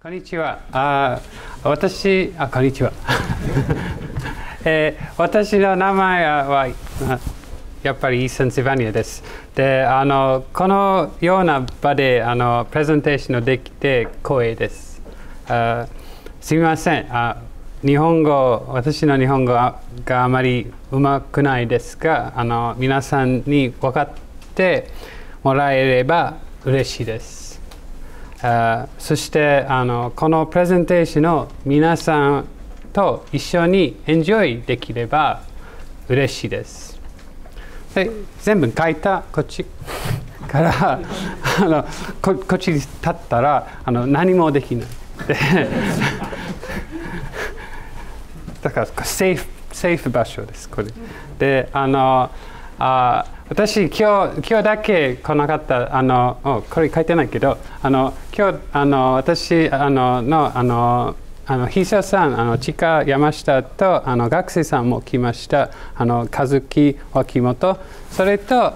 こんにちは。こんにちは。私の名前はやっぱりイーサン・セバニアです。で、このような場でプレゼンテーションをできて光栄です。すみません。私の日本語があまりうまくないですが、皆さんに分かってもらえれば嬉しいです。そしてこのプレゼンテーションを皆さんと一緒にエンジョイできれば嬉しいです。で、全部書いたこっちからこっちに立ったら何もできない。でだからセーフ場所です。これで私今日だけ来なかったこれ書いてないけど今日私秘書さん千佳山下と学生さんも来ました。和樹脇本それと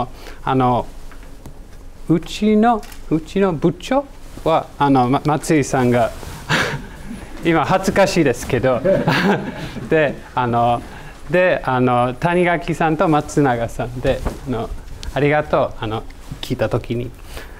うちの部長は松井さんが今恥ずかしいですけどで谷垣さんと松永さんでありがとう聞いたときに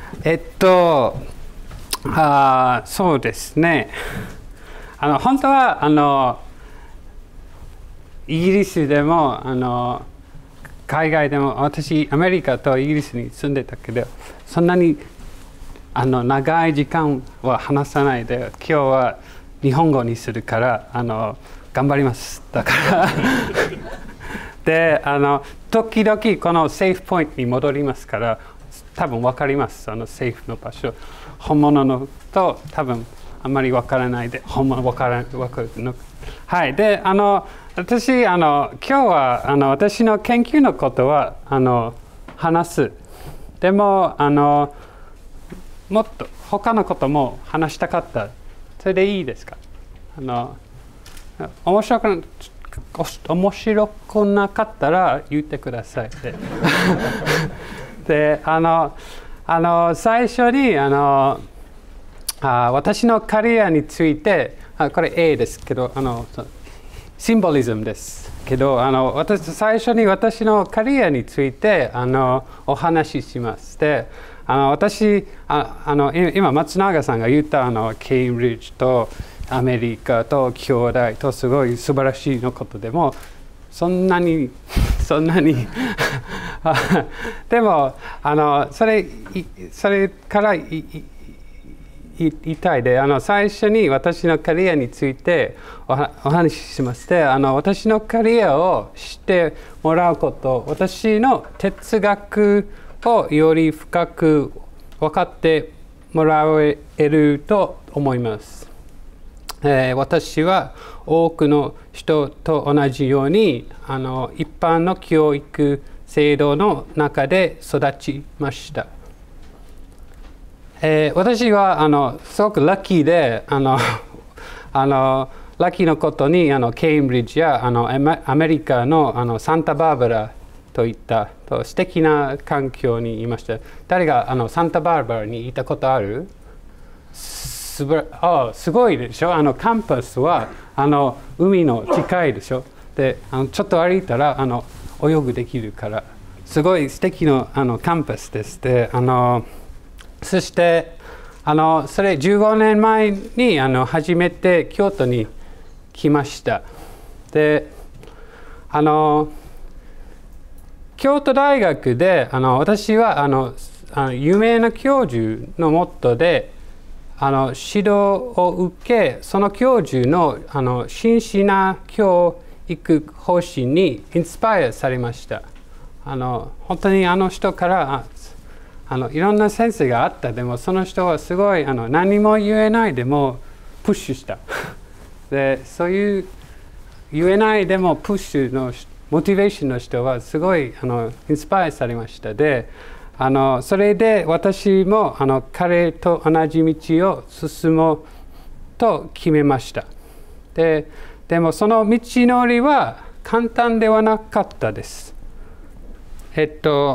そうですね本当はイギリスでも海外でも私アメリカとイギリスに住んでたけどそんなに長い時間は話さないで今日は日本語にするから頑張ります。だからで時々このセーフポイントに戻りますから多分分かります。セーフの場所本物のと多分あんまり分からないで本物分かるのはいで私今日は私の研究のことは話すでももっと他のことも話したかったそれでいいですか面白くなかったら言ってください。で最初に私のキャリアについてこれ A ですけどシンボリズムですけど最初に私のキャリアについてお話しします。で私今松永さんが言ったケインブリッジとアメリカと兄弟とすごい素晴らしいのことでもそんなにでもそれから言いたいで最初に私のキャリアについてお話ししますで私のキャリアを知ってもらうこと私の哲学をより深く分かってもらえると思います。私は多くの人と同じように一般の教育制度の中で育ちました。私はすごくラッキーでラッキーなことにケインブリッジやアメリカのサンタバーバラといった素敵な環境にいました。誰がサンタバーバラにいたことある？すごいでしょカンパスは海の近いでしょでちょっと歩いたら泳ぐできるからすごい素敵なカンパスですでそしてそれ15年前に初めて京都に来ましたで京都大学で私は有名な教授のもとで指導を受けその教授の真摯な教育方針にインスパイアされました本当に人からいろんな先生があったでもその人はすごい何も言えないでもプッシュしたでそういう言えないでもプッシュのモチベーションの人はすごいインスパイアされましたでそれで私も彼と同じ道を進もうと決めましたでもその道のりは簡単ではなかったです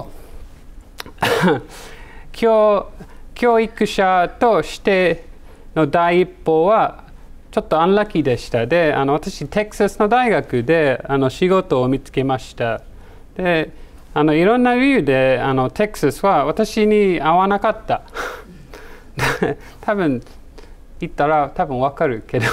教育者としての第一歩はちょっとアンラッキーでした。で、私、テキサスの大学で仕事を見つけました。で、いろんな理由でテキサスは私に合わなかった。多分言ったら多分分かるけど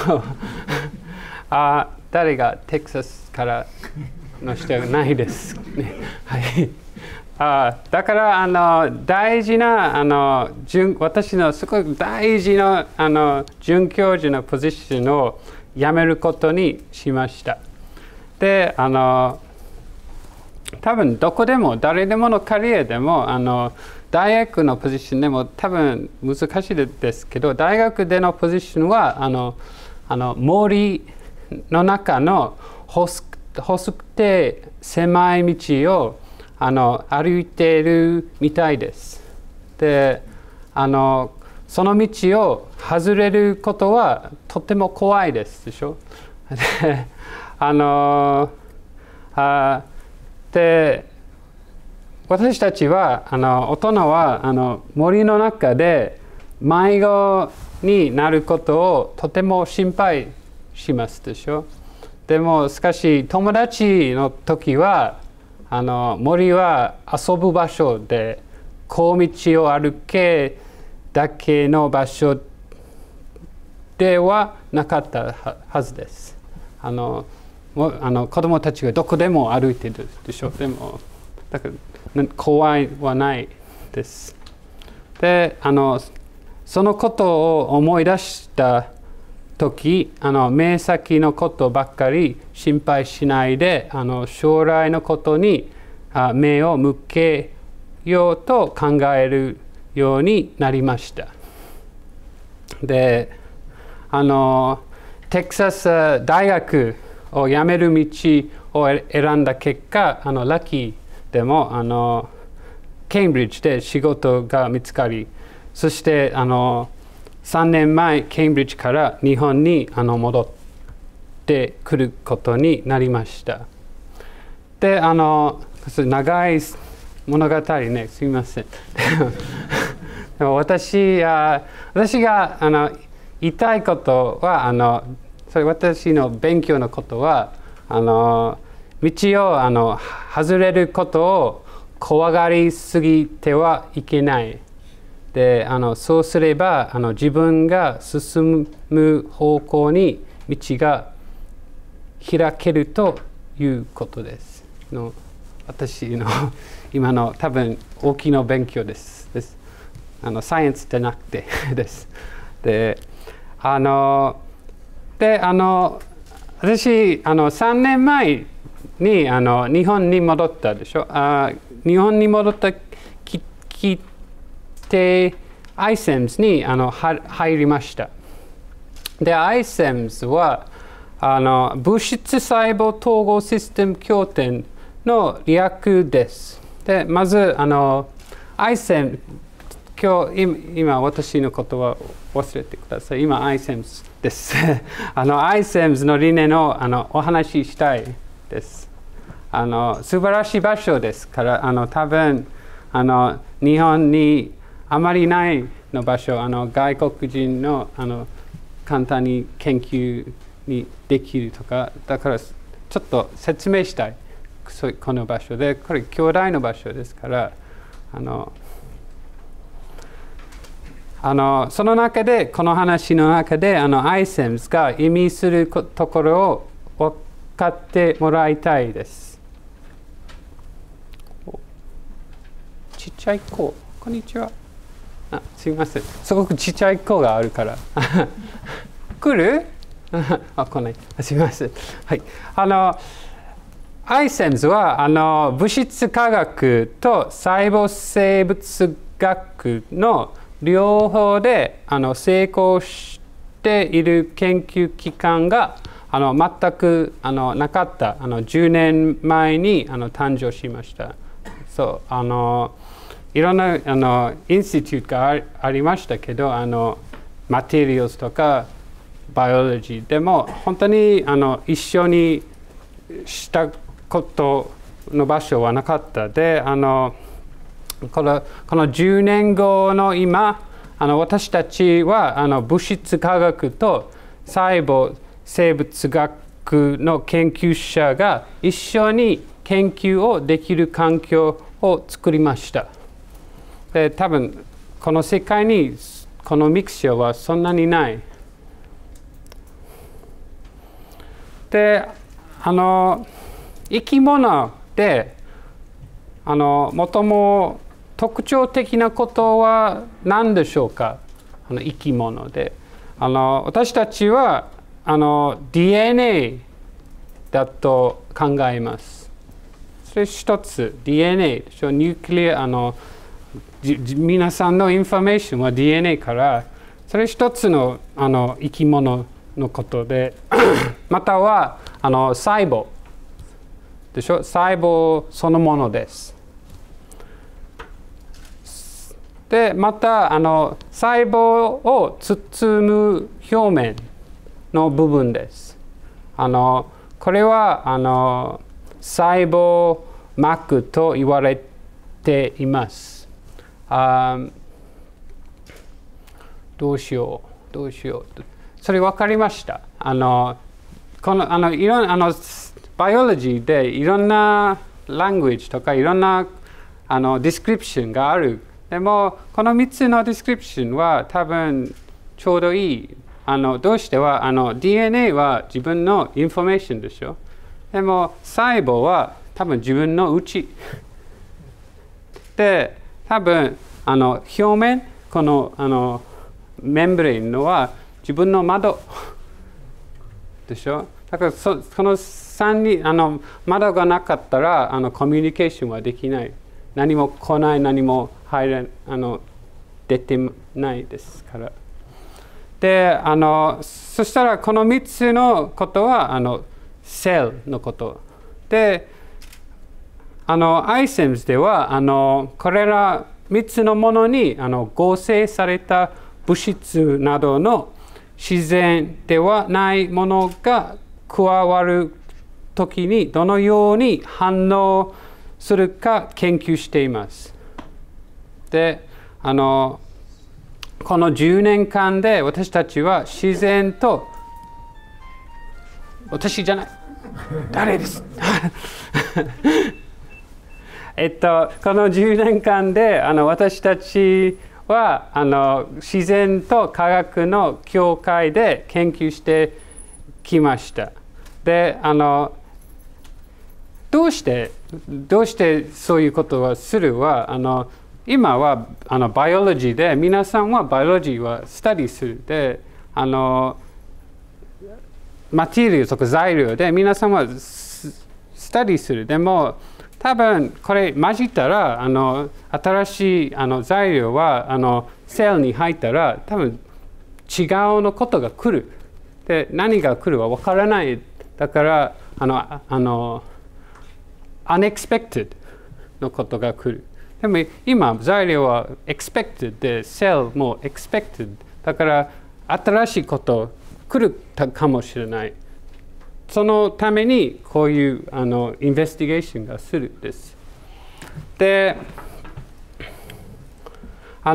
誰がテキサスからの人はないです、ね。はい、だから大事な私のすごく大事な准教授のポジションを辞めることにしました。で多分どこでも誰でものキャリアでも大学のポジションでも多分難しいですけど、大学でのポジションは森の中の細くて狭い道を歩いているみたいです。でその道を外れることはとても怖いですでしょ。で私たちは大人は森の中で迷子になることをとても心配しますでしょ。でもしかし友達の時は森は遊ぶ場所で小道を歩けだけの場所ではなかったはずです。子供たちがどこでも歩いてるでしょ。でもだから怖いはないです。でそのことを思い出した時目先のことばっかり心配しないで将来のことに目を向けようと考えるようになりました。でテキサス大学を辞める道を選んだ結果ラッキーでもケンブリッジで仕事が見つかり、そして3年前ケンブリッジから日本に戻ってくることになりました。で長い物語ね、すみません。でも私が言いたいことはそれ私の勉強のことは道を外れることを怖がりすぎてはいけない。でそうすれば自分が進む方向に道が開けるということです。私の今の多分大きな勉強です。サイエンスじゃなくてです。で私3年前に日本に戻ったでしょ。日本に戻ったきて iSEMS に入りました。で iSEMS は物質細胞統合システム協定の略です。でまずiSEMS 今私のことは忘れてください。今 iSEMS です。iSEMS の理念をお話ししたいです。素晴らしい場所ですから多分日本にあまりないの場所外国人の簡単に研究にできるとかだからちょっと説明したいこの場所でこれ兄弟の場所ですからその中でこの話の中でiSEMS が意味するところを分かってもらいたいです。ちっちゃい子こんにちは。すみません。すごくちっちゃい子があるから。来る来ない。すみません。はい。iSEMS は物質科学と細胞生物学の両方で成功している研究機関が全くなかった10年前に誕生しました。そういろんなインスティテュートがありましたけどマテリアルとかバイオロジーでも本当に一緒にしたことの場所はなかった。でこの10年後の今私たちは物質科学と細胞生物学の研究者が一緒に研究をできる環境を作りました。で、多分この世界にこのミクシャはそんなにない。で、生き物で最も特徴的なことは何でしょうか？生き物で。私たちはDNA だと考えます。それ一つ DNA でしょ。ニュークリア皆さんのインフォメーションは DNA からそれ一つの生き物のことでまたは細胞でしょ。細胞そのものです。でまた細胞を包む表面の部分です。これは細胞膜と言われています。どうしよう。それ分かりました。いろんバイオロジーでいろんなラングエッジとかいろんなディスクリプションがある。でもこの3つのディスクリプションは多分ちょうどいい。どうしてはDNA は自分のインフォメーションでしょ。でも細胞は多分自分の内で多分表面このメンブレーンのは自分の窓でしょ。だからこの3に窓がなかったらコミュニケーションはできない。何も来ない、何も出てないですから。でそしたらこの3つのことはセルのこと。でiCEMS ではこれら3つのものに合成された物質などの自然ではないものが加わるときにどのように反応するか研究しています。でこの10年間で私たちは自然と私じゃない誰ですこの10年間で私たちは自然と科学の境界で研究してきました。でどうしてそういうことをするは今はバイオロジーで皆さんはバイオロジーはスタディするでマテリアルとか材料で皆さんはスタディする。でも多分これ混じったら新しい材料はセルに入ったら多分違うのことが来る。で何が来るかわからない。だからunexpected のことが来る。でも今材料は expected でセルも expected だから新しいこと来るかもしれない。そのためにこういうインベスティゲーションがするんです。であ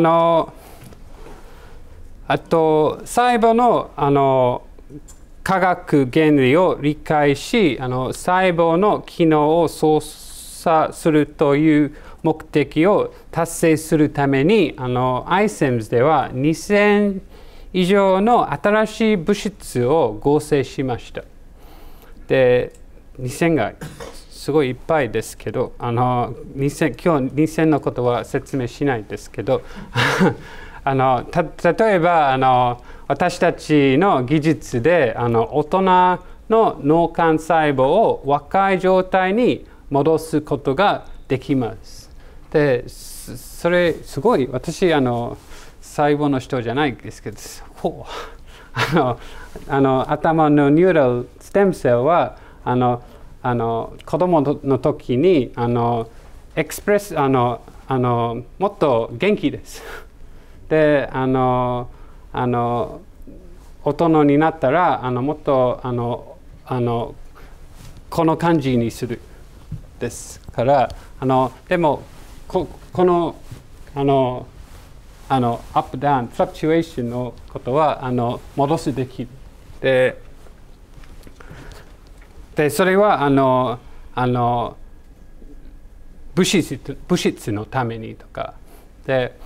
と細胞の化学原理を理解し細胞の機能を操作するという目的を達成するためにiCEMS では2000以上の新しい物質を合成しました。で2000がすごいいっぱいですけど今日2000のことは説明しないですけど例えば私たちの技術で大人の脳幹細胞を若い状態に戻すことができます。でそれすごい私細胞の人じゃないですけど頭のニューラルステムセルは子供の時にエクスプレスもっと元気です。で大人になったらもっとこの感じにするですからでもこのアップダウンフラクチュエーションのことは戻すできる。でそれは物質のためにとかで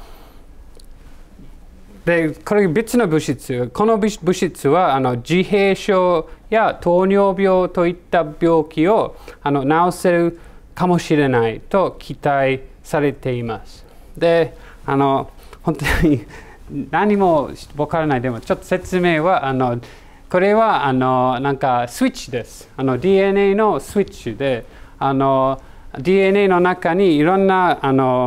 これ別の物質、この物質は自閉症や糖尿病といった病気を治せるかもしれないと期待されています。で本当に何もわからないでもちょっと説明はこれはなんかスイッチです。DNA のスイッチでDNA の中にいろんな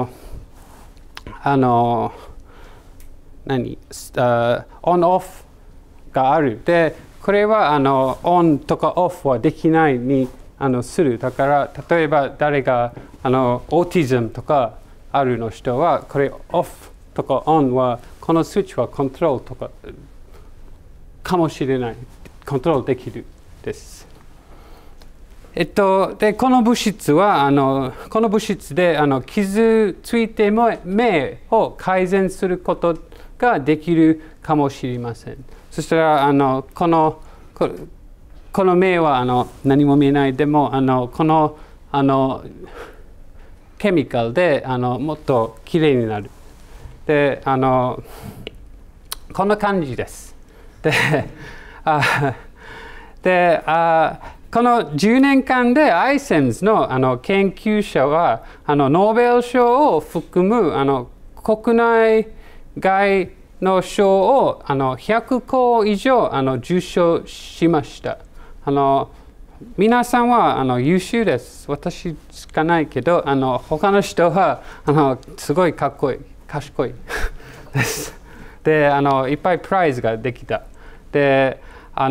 オンオフがある。でこれはオンとかオフはできないにする。だから例えば誰がオーティズムとかあるの人はこれオフとかオンはこのスイッチはコントロールとかかもしれない。コントロールできるです。でこの物質はこの物質で傷ついても目を改善することができるかもしれません。そしたらこの目は何も見えないでもこのケミカルでもっときれいになる。でこんな感じです。でこの10年間でアイセムズの研究者はノーベル賞を含む国内外の賞を100個以上受賞しました。皆さんは優秀です。私しかないけど他の人はすごいかっこいい賢いです。でいっぱいプライズができた。で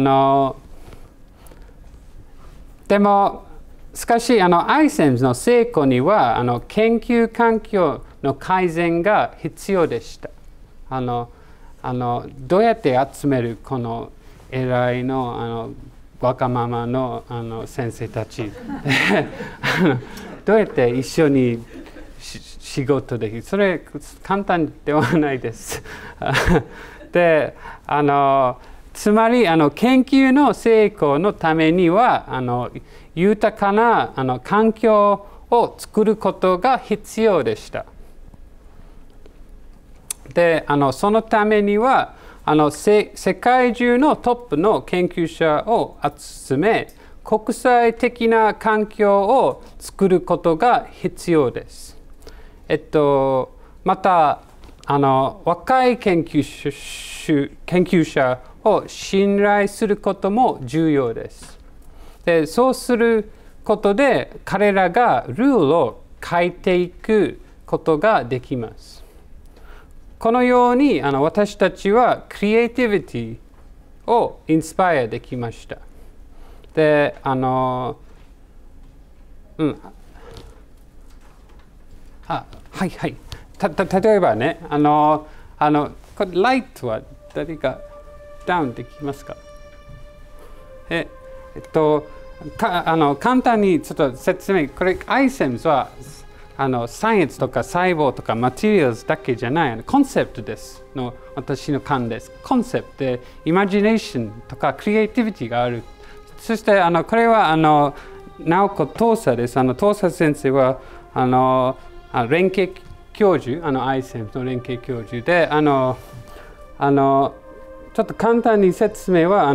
でもしかしアイセムズの成功には研究環境の改善が必要でした。どうやって集めるこの偉いのわがままの先生たちどうやって一緒に仕事できる。それ簡単ではないです。でつまり研究の成功のためには豊かな環境を作ることが必要でした。でそのためには世界中のトップの研究者を集め国際的な環境を作ることが必要です。また若い研究者を信頼することも重要です。でそうすることで彼らがルールを変えていくことができます。このように私たちはクリエイティビティをインスパイアできました。ではいはい。例えばねこれライトは誰がダウンできますか？簡単にちょっと説明。これアイセムズはサイエンスとか細胞とかマテリアルズだけじゃないコンセプトですの私の勘です。コンセプトでイマジネーションとかクリエイティビティがある。そしてこれは直子東佐です。東佐先生は連携教授アイセムズの連携教授でちょっと簡単に説明は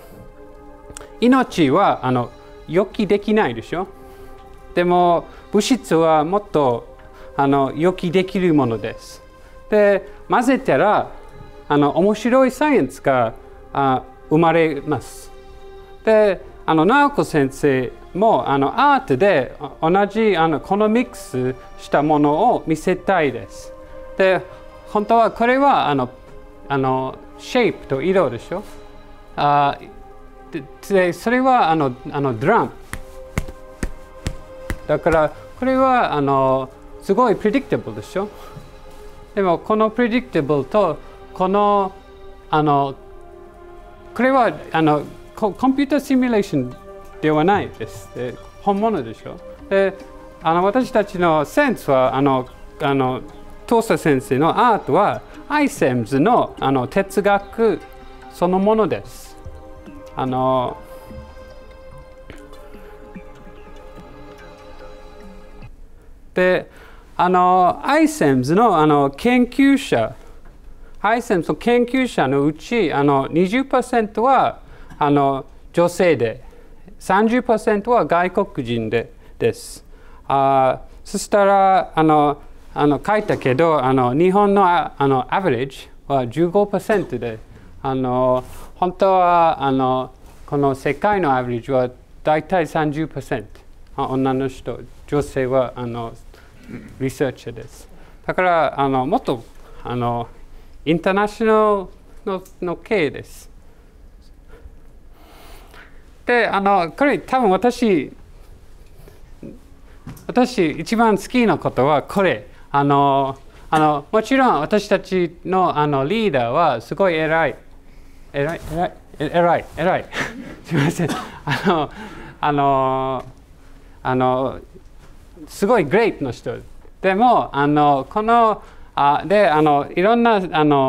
命は予期できないでしょ。でも物質はもっと予期できるものです。で混ぜたら面白いサイエンスが生まれます。で直子先生もアートで同じこのミックスしたものを見せたいです。で本当はこれはシェイプと色でしょ。でそれはドラムだからこれはすごいプレディクティブルでしょ。でもこのプレディクティブルとこのこれはコンピュータシミュレーションではないです。本物でしょ。で私たちのセンスは東佐先生のアートは ICEMS の、哲学そのものです。で、ICEMS の、研究者、ICEMS の研究者のうち20% は女性で、30% は外国人です。そしたら書いたけど日本のアベレージは 15% で本当はこの世界のアベレージはだいたい 30% 女の人女性はリサーチャーです。だからもっとインターナショナルの経営です。でこれ多分私一番好きなことはこれもちろん私たちのリーダーはすごい偉いすみませんすごいグレートな人でもこのいろんな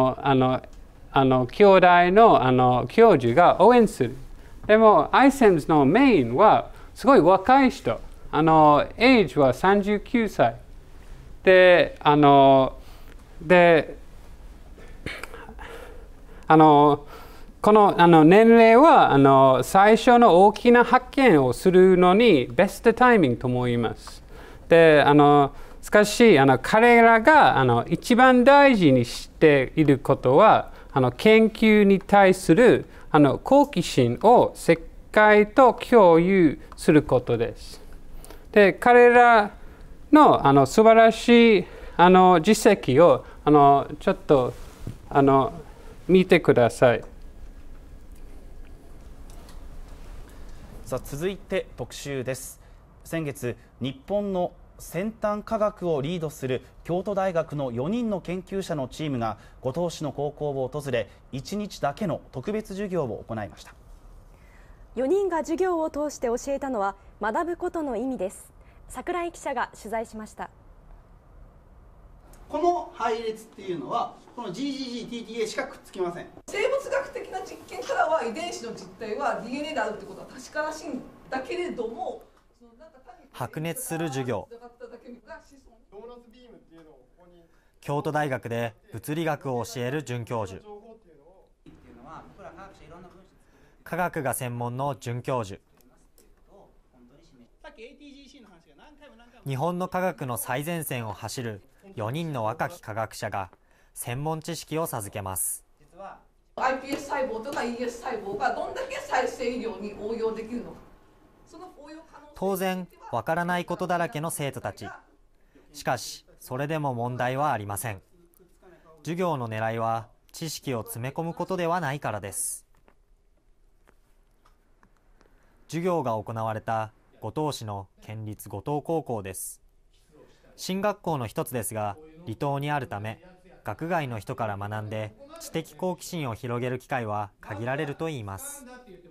兄弟の教授が応援する。でも ICEMS のメインはすごい若い人エイジは39歳でこの年齢は最初の大きな発見をするのにベストタイミングと思います。でしかし彼らが一番大事にしていることは研究に対する好奇心を世界と共有することです。で彼らの素晴らしい実績をちょっと見てください。 さあ続いて特集です。先月日本の先端科学をリードする京都大学の4人の研究者のチームが五島市の高校を訪れ1日だけの特別授業を行いました。 4人が授業を通して教えたのは学ぶことの意味です。櫻井記者が取材しました。 この配列っていうのはこの GGG、TTA しかくっつきません。 生物学的な実験からは遺伝子の実態は DNA であるってことは確からしいんだけれども、 白熱する授業。京都大学で物理学を教える准教授。科学が専門の准教授。日本の科学の最前線を走る4人の若き科学者が専門知識を授けます。 iPS 細胞とか ES 細胞がどんだけ再生医療に応用できるのか。 当然わからないことだらけの生徒たち。しかしそれでも問題はありません。授業の狙いは知識を詰め込むことではないからです。授業が行われた五島市の県立五島高校です。進学校の一つですが離島にあるため学外の人から学んで知的好奇心を広げる機会は限られるといいます。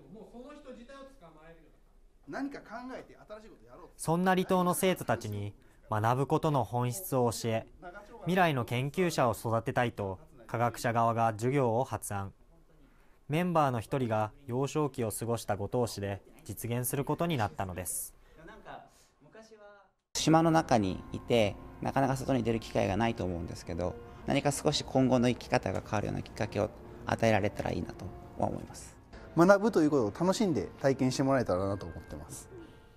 そんな離島の生徒たちに学ぶことの本質を教え未来の研究者を育てたいと科学者側が授業を発案。メンバーの一人が幼少期を過ごした五島市で実現することになったのです。 島の中にいてなかなか外に出る機会がないと思うんですけど、何か少し今後の生き方が変わるようなきっかけを与えられたらいいなと思います。 学ぶということを楽しんで体験してもらえたらなと思ってます。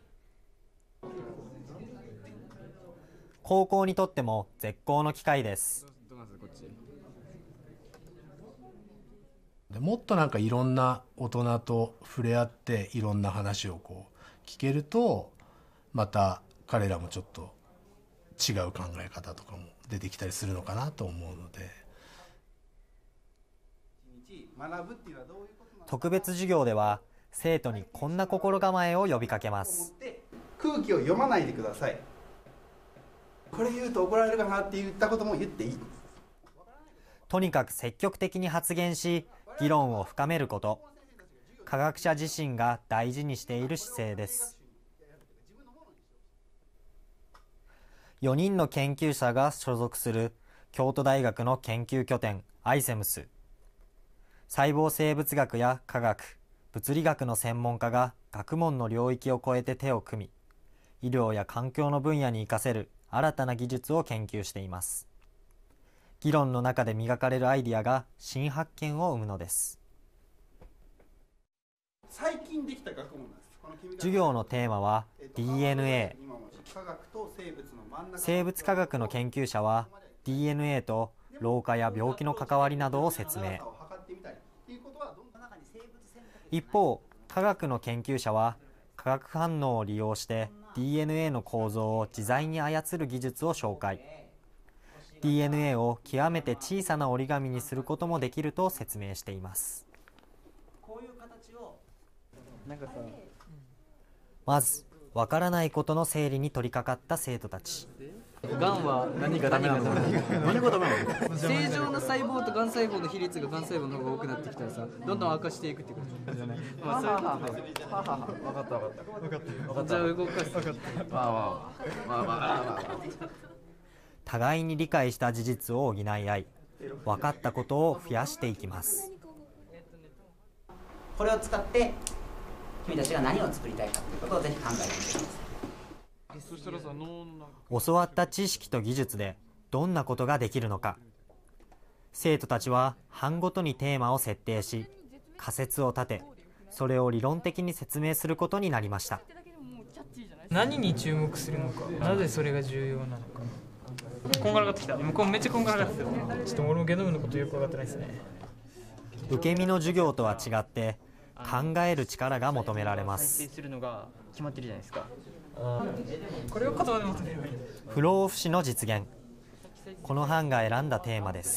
高校にとっても絶好の機会です。 もっとなんかいろんな大人と触れ合っていろんな話を聞けるとまた彼らもちょっと違う考え方とかも出てきたりするのかなと思うので。 特別授業では生徒にこんな心構えを呼びかけます。 空気を読まないでください。これ言うと怒られるかなって言ったことも言っていい。 とにかく積極的に発言し議論を深めること、科学者自身が大事にしている姿勢です。4人の研究者が所属する京都大学の研究拠点アイセムス。細胞生物学や科学、物理学の専門家が学問の領域を超えて手を組み、医療や環境の分野に生かせる新たな技術を研究しています。議論の中で磨かれるアイディアが新発見を生むのです。 最近できた学問なんです。 授業のテーマは DNA。生物科学の研究者は DNA と老化や病気の関わりなどを説明。一方、科学の研究者は化学反応を利用して DNA の構造を自在に操る技術を紹介。DNA を極めて小さな折り紙にすることもできると説明しています。まず、わからないことの整理に取り掛かった生徒たち。 がんは何がダメなの？正常な細胞とがん細胞の比率ががん細胞の方が多くなってきたらさ、どんどん悪化していくってことじゃない。まあそういうことで。分かった。じゃあ動かす。 互いに理解した事実を補い合い、分かったことを増やしていきます。 これを使って君たちが何を作りたいかということをぜひ考えてみてください。 教わった知識と技術でどんなことができるのか。生徒たちは班ごとにテーマを設定し、仮説を立て、それを理論的に説明することになりました。 何に注目するのか、なぜそれが重要なのか。こんがらがってきた。向こうめっちゃこんがらがってた。ちょっと俺もゲノムのことよく分かってないですね。 受け身の授業とは違って考える力が求められます。 再生するのが決まってるじゃないですか。 これを言葉で求めればいい。 不老不死の実現。この班が選んだテーマです。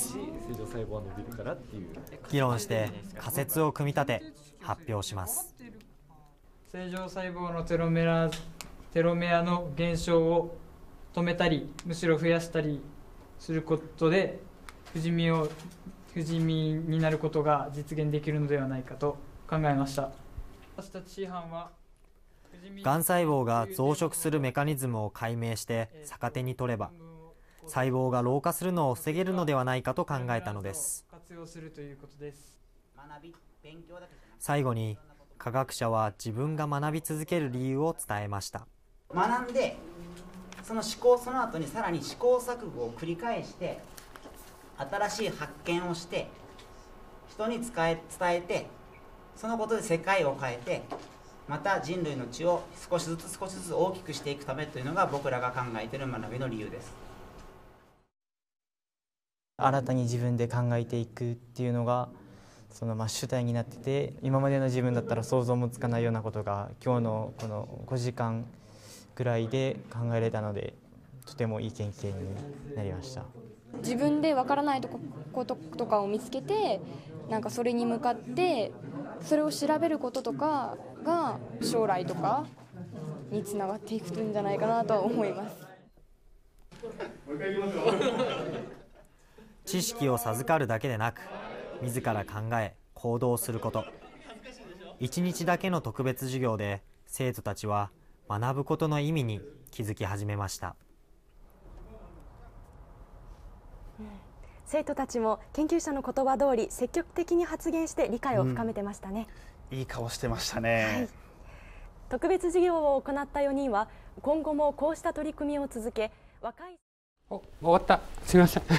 議論して仮説を組み立て発表します。 正常細胞のテロメアの減少を止めたり、むしろ増やしたりすることで不死身になることが実現できるのではないかと考えました。私たち班はがん細胞が増殖するメカニズムを解明して逆手に取れば、細胞が老化するのを防げるのではないかと考えたのです。最後に科学者は自分が学び続ける理由を伝えました。 学んでその後にさらに試行錯誤を繰り返して新しい発見をして人に伝えて、そのことで世界を変えて、また人類の血を少しずつ大きくしていくためというのが僕らが考えている学びの理由です。 新たに自分で考えていくっていうのが主体になってて、今までの自分だったら想像もつかないようなことが今日のこの5時間ぐらいで考えれたので、とてもいい経験になりました。 自分でわからないこととかを見つけて、なんかそれに向かってそれを調べることとかが将来とかにつながっていくんじゃないかなとは思います。 知識を授かるだけでなく、自ら考え行動すること。1日だけの特別授業で生徒たちは学ぶことの意味に気づき始めました。 生徒たちも研究者の言葉通り積極的に発言して理解を深めてましたね。 いい顔してましたね。 はい、特別授業を行った4人は今後もこうした取り組みを続け、若い終わった。すみません。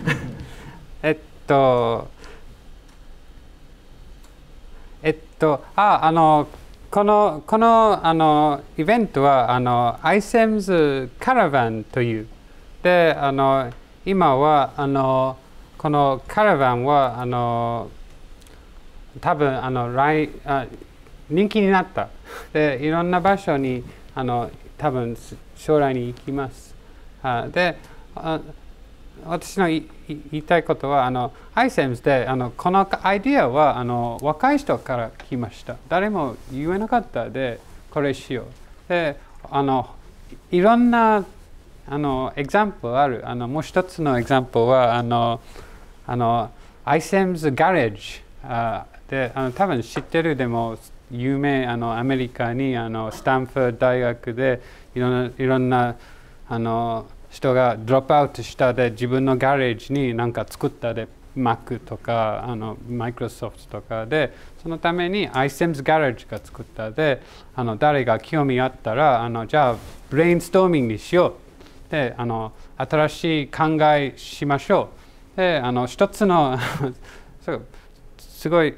このイベントはiSEMS カラバンというで今はこのカラバンは多分人気になったで、いろんな場所に多分将来に行きます。で私の言いたいことはiSEMS でこのアイディアは若い人から来ました。誰も言えなかったでこれしよう。でいろんなエグザンプルある。もう一つのエグザンプルはiSEMS ガレージで多分知ってる。でも有名アメリカにスタンフォード大学でいろんな人がドロップアウトしたで自分のガレージに何か作ったで Mac とかマイクロソフトとかでそのために iSIMS ガレージが作ったで誰が興味あったらじゃあブレインストーミングにしようで新しい考えしましょうで一つのすごい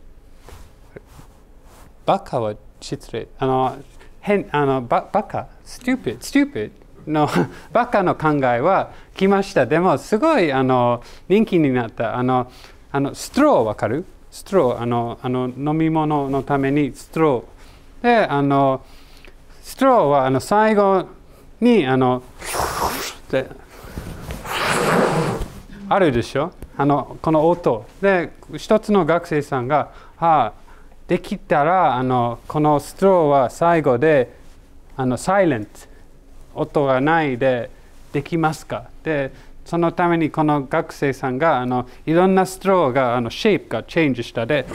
バカは失礼バカ stupid のバカの考えは来ました。でもすごい人気になったストローわかる？ストロー飲み物のためにストローでストローは最後にであるでしょこの音で一つの学生さんができたらこのストローは最後でサイレント音がないでできますかでそのためにこの学生さんがいろんなストローがシェイプがチェンジしたで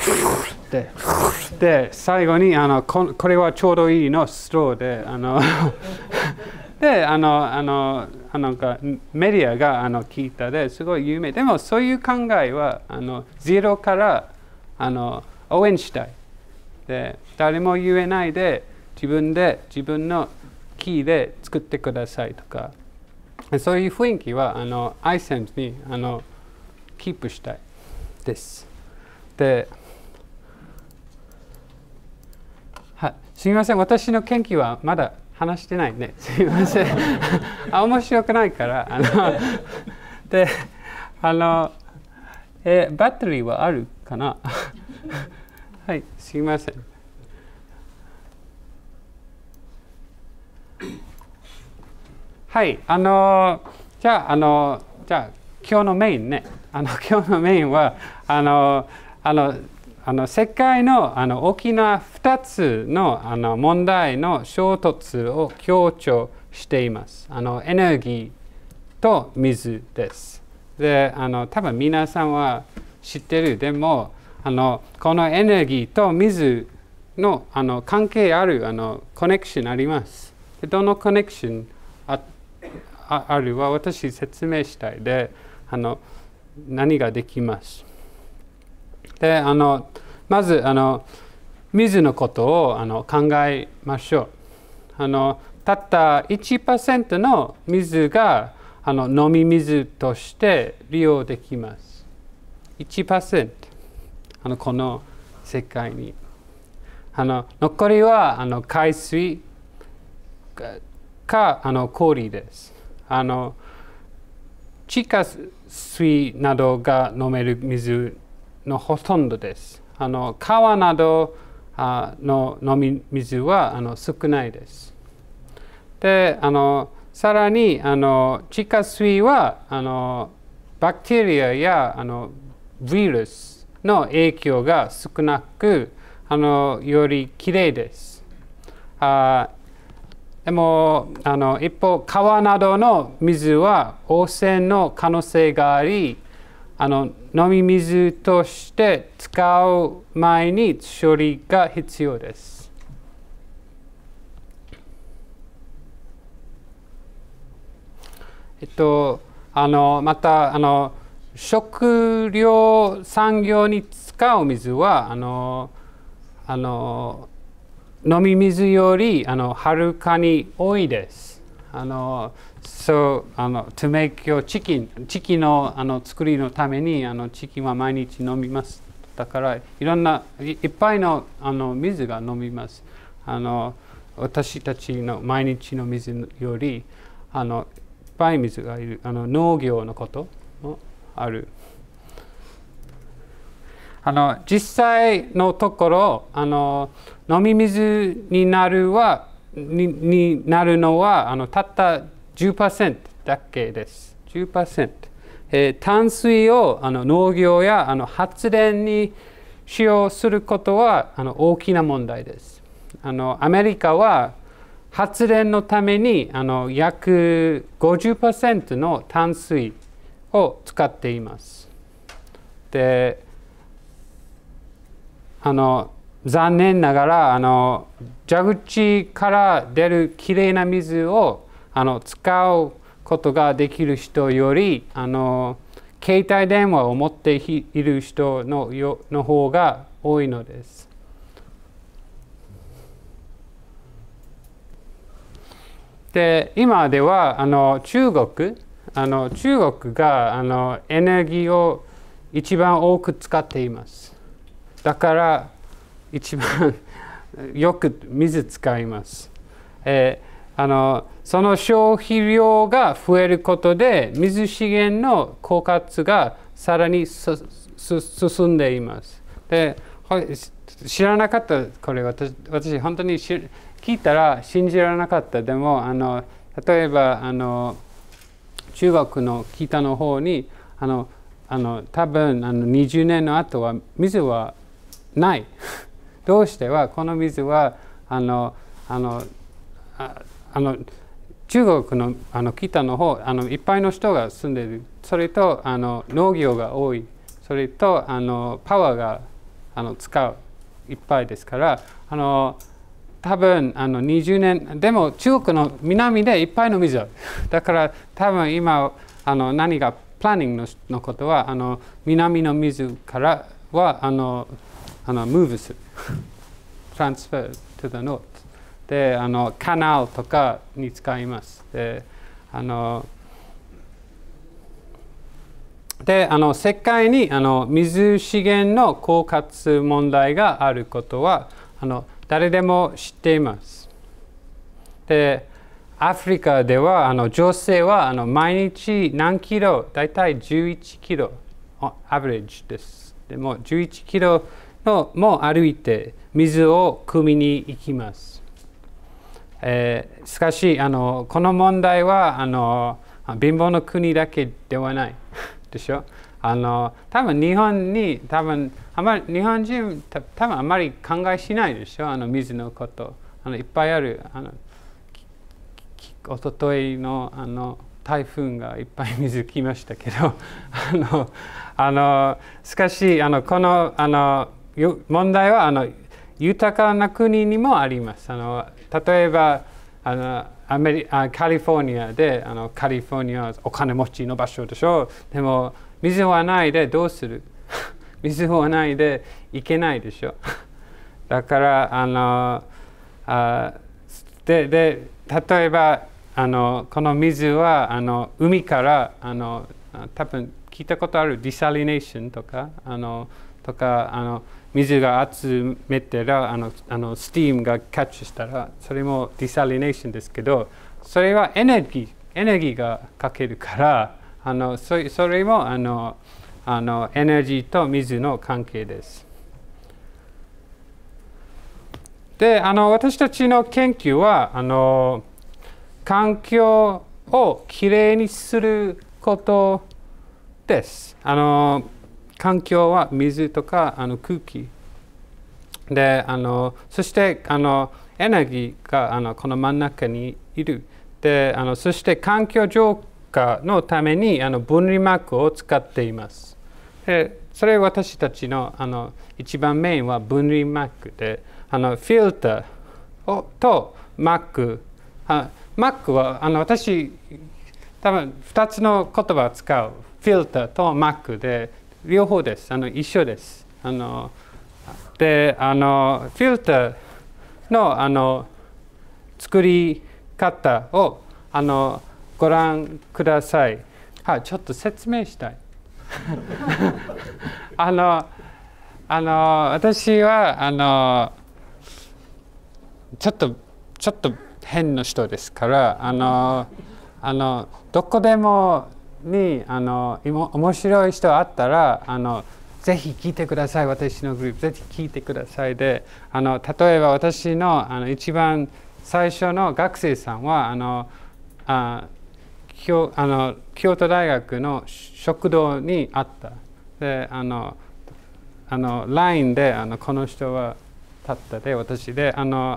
最後にこれはちょうどいいのストローででなんかメディアが聞いたですごい有名でもそういう考えはゼロから応援したいで誰も言えないで自分のキーで作ってくださいとかそういう雰囲気はiSIMS にキープしたいですで、すみません私の研究はまだ話してないねすみません面白くないからでバッテリーはあるかなはいすみませんはいじゃあ今日のメインね今日のメインは世界の大きな2つの問題の衝突を強調しています。エネルギーと水です。で多分皆さんは知ってるでもこのエネルギーと水の関係あるコネクションあります。でどのコネクションあるは私説明したいで何ができます。でまず水のことを考えましょう。たった 1% の水が飲み水として利用できます。1% この世界に残りは海水か氷です。地下水などが飲める水のほとんどです。川などの飲み水は少ないです。でさらに地下水はバクテリアやウイルスの影響が少なくよりきれいです。でも一方川などの水は汚染の可能性があり飲み水として使う前に処理が必要です。また食料産業に使う水は飲み水よりはるかに多いです。to make your chicken チキンの作りのためにチキンは毎日飲みます。だからいっぱいの水が飲みます。私たちの毎日の水よりいっぱい水がいる農業のこともある。実際のところ飲み水になるのはたった 10% だけです。10%、淡水を農業や発電に使用することは大きな問題です。アメリカは発電のために約 50% の淡水を使っています。で残念ながら蛇口から出るきれいな水を使うこことができる人より携帯電話を持っている人の方が多いのです。で、今では中国がエネルギーを一番多く使っています。だから一番よく水使います。その消費量が増えることで水資源の枯渇がさらに進んでいます。で、知らなかった、これ私本当に聞いたら信じられなかった。でも例えば中国の北の方に多分20年の後は水はないどうしてはこの水は中国の北の方いっぱいの人が住んでいる。それと農業が多い。それとパワーが使ういっぱいですから多分20年でも中国の南でいっぱいの水ある。だから多分今何がプランニングのことは南の水からはmove するtransfer to the north でカナルとかに使います。で世界に水資源の枯渇問題があることは誰でも知っています。でアフリカでは女性は毎日何キロ、だいたい11キロアベレージです。でも11キロも歩いて水を汲みに行きます。しかしこの問題は貧乏の国だけではないでしょ。多分日本人多分あまり考えしないでしょ。水のこといっぱいある。おとといの台風がいっぱい水来ましたけどしかしこの問題は豊かな国にもあります。例えばカリフォルニアでカリフォルニアはお金持ちの場所でしょ。でも水はないでどうする水はないでいけないでしょ。だから例えばこの水は海から多分聞いたことあるディサリネーションとか水が集めてらスティームがキャッチしたらそれもディサリネーションですけどそれはエネルギーがかけるからそれもエネルギーと水の関係です。で私たちの研究は環境をきれいにすることです。環境は水とか空気でそしてエネルギーがこの真ん中にいる。でそして環境浄化のために分離膜を使っています。でそれ私たちの一番メインは分離膜でフィルターと膜は私多分2つの言葉を使うフィルターと膜で両方です。一緒です。でフィルターの作り方をご覧ください。ちょっと説明したい。私はちょっと変な人ですからどこでもに面白い人あったらぜひ聞いてください。私のグループぜひ聞いてください。で例えば私の一番最初の学生さんは京都大学の食堂にあった。でLINE でこの人は立ったで私で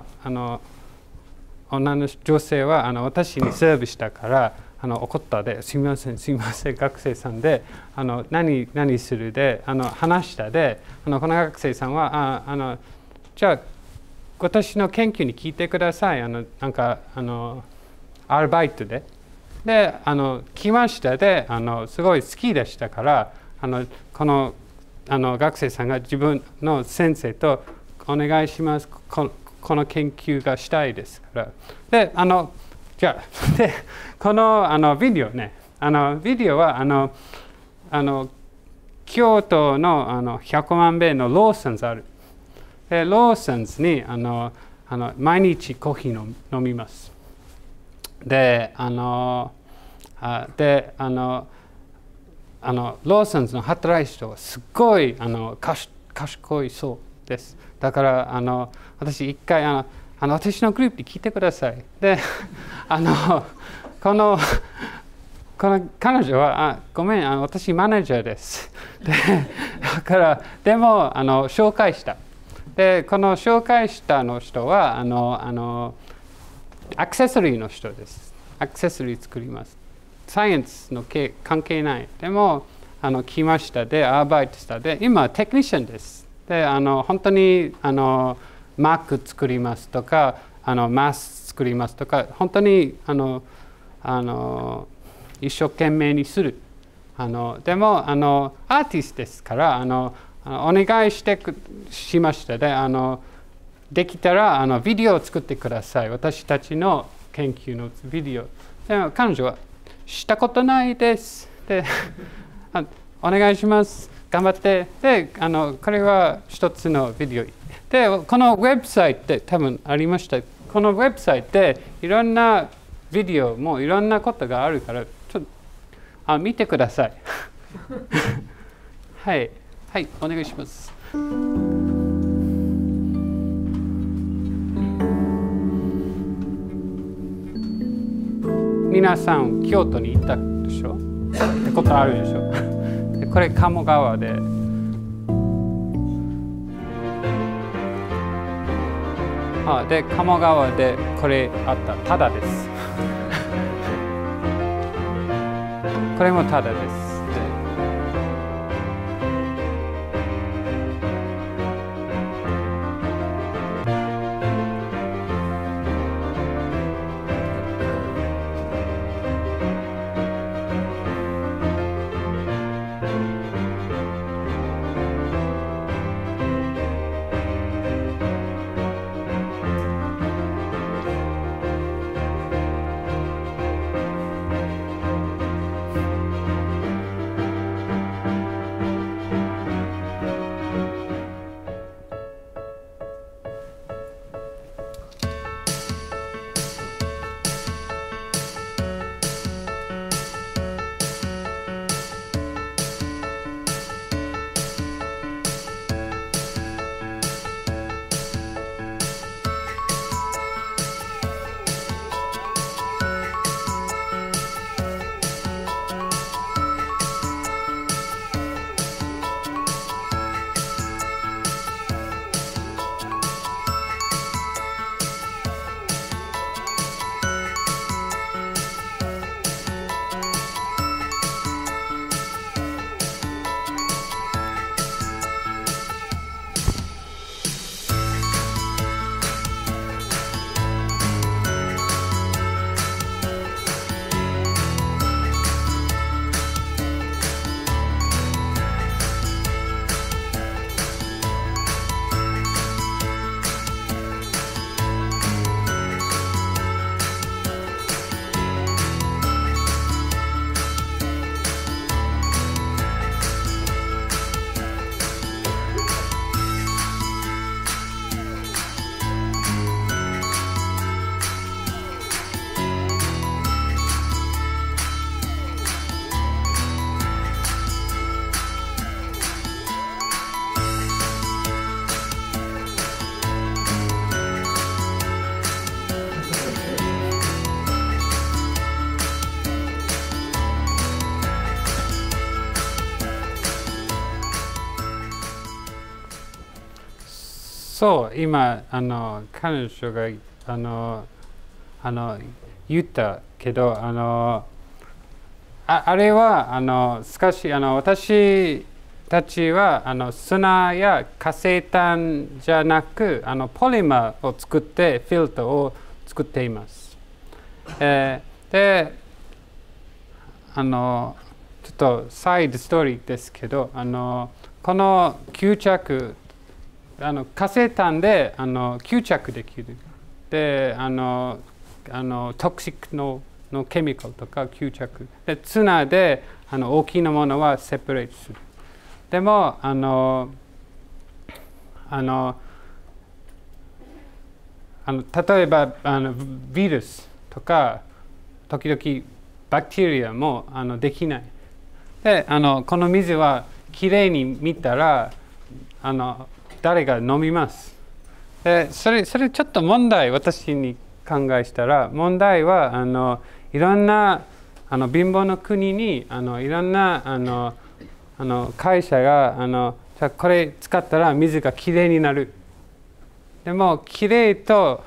女の女性は私にサービスしたから怒ったですみません学生さんで何するで話したでこの学生さんはじゃあ私の研究に聞いてくださいなんかアルバイトでで来ましたですごい好きでしたからこの学生さんが自分の先生とお願いしますこの研究がしたいですからでじゃあでこのビデオねビデオは京都の100万遍のローソンズあるでローソンズに毎日コーヒー飲みますでローソンズの働いた人はすごい賢いそうです。だから私一回私のグループに来てください。でこの彼女はごめん私マネージャーです。でだからでも紹介した。でこの紹介したの人はアクセサリーの人です。アクセサリー作ります。サイエンスの関係ない。でも来ましたでアルバイトしたで今テクニシャンです。で本当にMac 作りますとかマス作りますとか本当に一生懸命にする。でもアーティストですからお願いしましたでできたらビデオを作ってください。私たちの研究のビデオ。でも彼女はしたことないです。でお願いします。頑張って。でこれは一つのビデオ。でこのウェブサイトで多分ありました。このウェブサイトでいろんなビデオもいろんなことがあるからちょっと見てください。はい、はい、お願いします。皆さん京都に行ったでしょってことあるでしょでこれ鴨川でで鴨川でこれあったただですこれもただですそう今彼女が言ったけどあれは少し私たちは砂や火星炭じゃなくポリマーを作ってフィルターを作っています。でちょっとサイドストーリーですけど、この吸着活性炭で吸着できる。でトクシックのケミカルとか吸着で、ツナで大きなものはセパレートする。でも例えばウイルスとか時々バクテリアもできない。でこの水はきれいに見たら誰が飲みます。でそれちょっと問題、私に考えしたら問題はいろんな貧乏の国にいろんな会社がじゃあこれ使ったら水がきれいになる。でもきれいと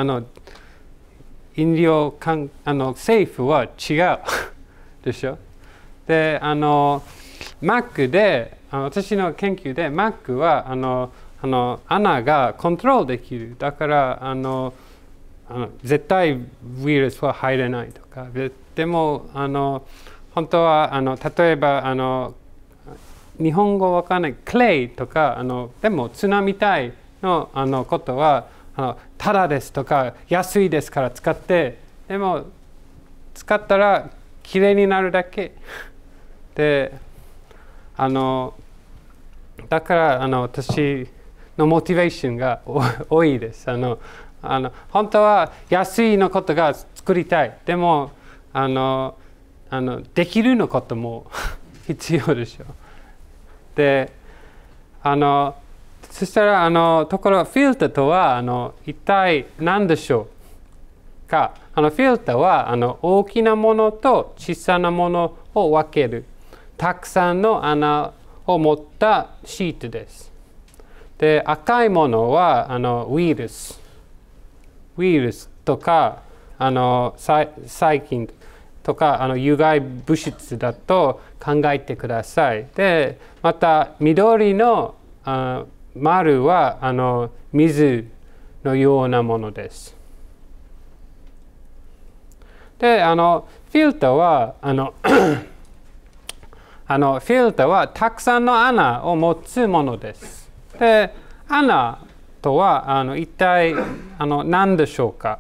飲料政府は違うでしょ。でマックで私の研究でマックは穴がコントロールできる。だから絶対ウイルスは入れないとか。でも本当は例えば日本語わかんないクレイとかでもツナみたいのことはただですとか安いですから使って、でも使ったらきれいになるだけでだから私のモチベーションが多いです。本当は安いのことが作りたい。でもできるのことも必要でしょ。でそしたらところフィルターとは一体何でしょうか。フィルターは大きなものと小さなものを分けるたくさんの穴を持ったシートです。で赤いものはウイルスとか細菌とか有害物質だと考えてください。でまた緑の丸は水のようなものです。でフィルターはフィルターはたくさんの穴を持つものです。で穴とは一体何でしょうか。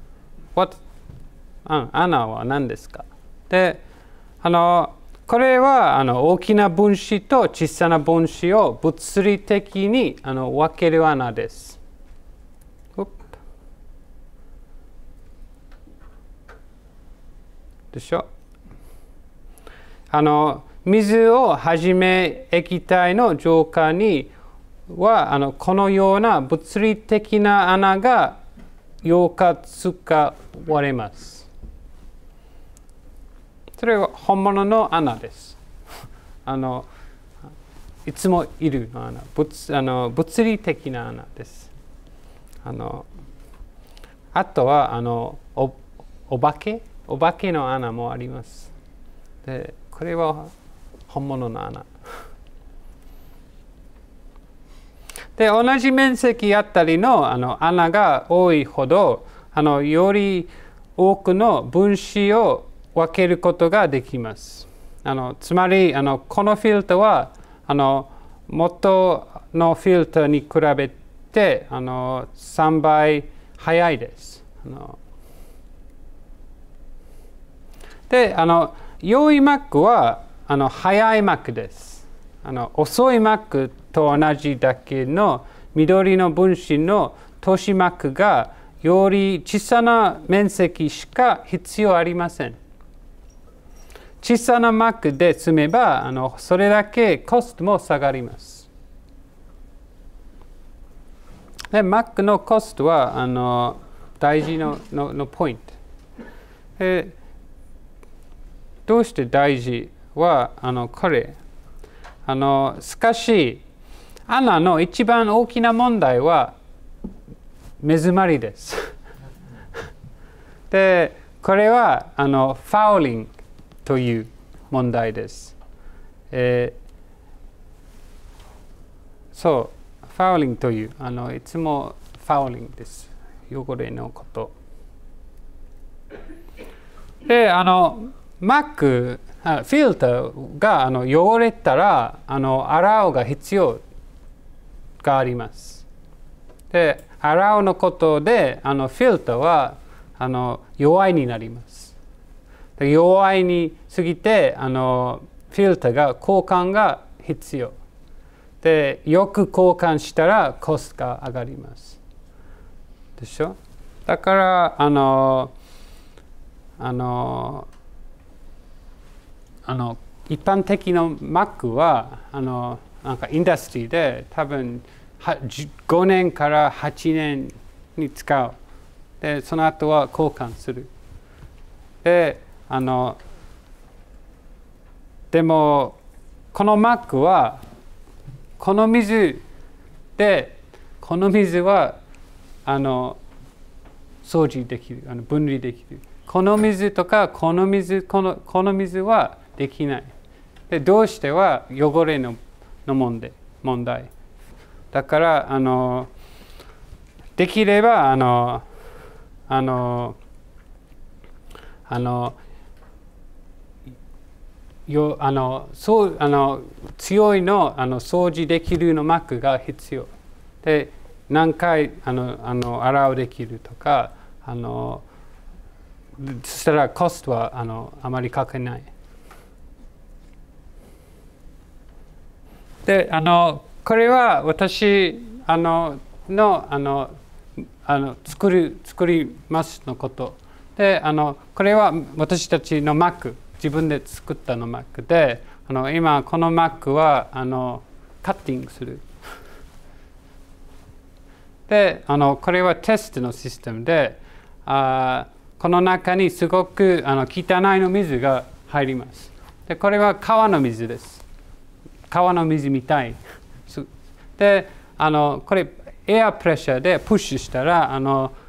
穴は何ですか。でこれは大きな分子と小さな分子を物理的に分ける穴です。でしょ。水をはじめ液体の浄化にはこのような物理的な穴がよく使われます。それは本物の穴です。いつもいるの穴、物理的な穴です。あとはお化けの穴もあります。でこれは本物の穴。で同じ面積あたりの穴が多いほどより多くの分子を分けることができます。つまりこのフィルターは元のフィルターに比べて3倍速いです。で良いマックは速いマックです。遅いマックと同じだけの緑の分子の都市マックがより小さな面積しか必要ありません。小さなマックで積めばそれだけコストも下がります。でマックのコストは大事のポイント。どうして大事はこれしかし穴の一番大きな問題は目詰まりです。でこれはファウリングという問題です。そうファウリングといういつもファウリングです。汚れのこと。でマックィルターが汚れたら洗うが必要があります。で、洗うのことでフィルターは弱いになります。で、弱いに過ぎてフィルターが交換が必要で、よく交換したらコストが上がりますでしょ。だから一般的な Mac はなんかインダストリーで多分5年から8年に使う。で、その後は交換する。で、でもこの Mac はこの水は掃除できる、分離できる。この水とかこの水はできない。で、どうしては汚れの問題。だからできれば強いの掃除できるの Mac が必要で、何回洗うできるとかそしたらコストはあまりかけない。で、これは私作りますのことで、これは私たちの Mac、自分で作ったの Mac で、今この Mac はカッティングする。で、これはテストのシステムで、この中にすごく汚いの水が入ります。で、これは川の水です。川の水みたい。で、これエアプレッシャーでプッシュしたら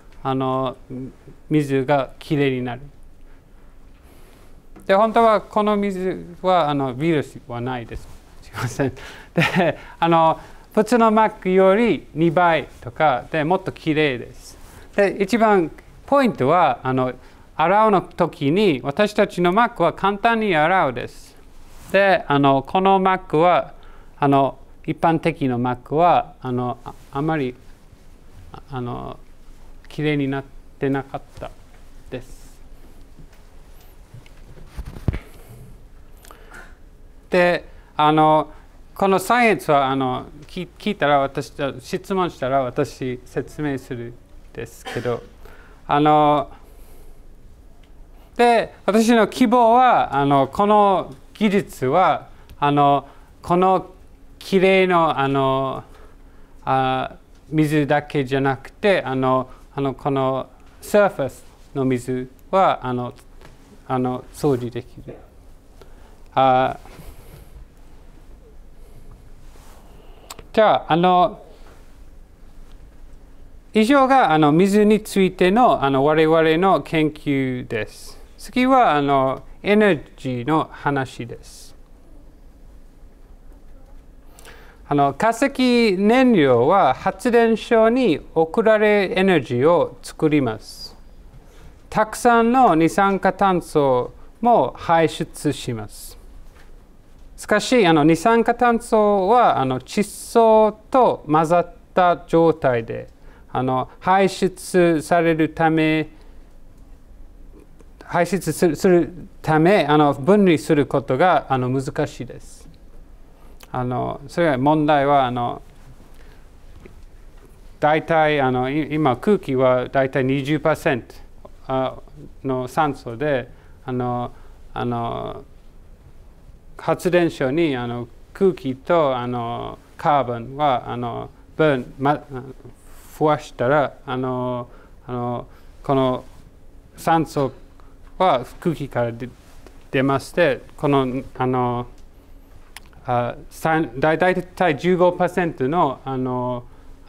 水がきれいになる。で、本当はこの水はウイルスはないです。すいません。で、普通の Mac より2倍とかでもっときれいです。で、一番ポイントは洗うの時に私たちの Mac は簡単に洗うです。で、この Mac は一般的な Mac はあまりきれいになってなかったです。で、このサイエンスは聞いたら質問したら私説明するですけど、で、私の希望はこの技術はこのきれいな水だけじゃなくてこのサーフェスの水は掃除できる。じゃあ以上が水についての我々の研究です。次はエネルギーの話です。化石燃料は発電所に送られエネルギーを作ります。たくさんの二酸化炭素も排出します。しかし二酸化炭素は窒素と混ざった状態で排出するため分離することが難しいです。それは問題は大体今空気は大体 20% の酸素で発電所に空気とカーボンは増やしたらこの酸素は空気から出まして、この大体 15% の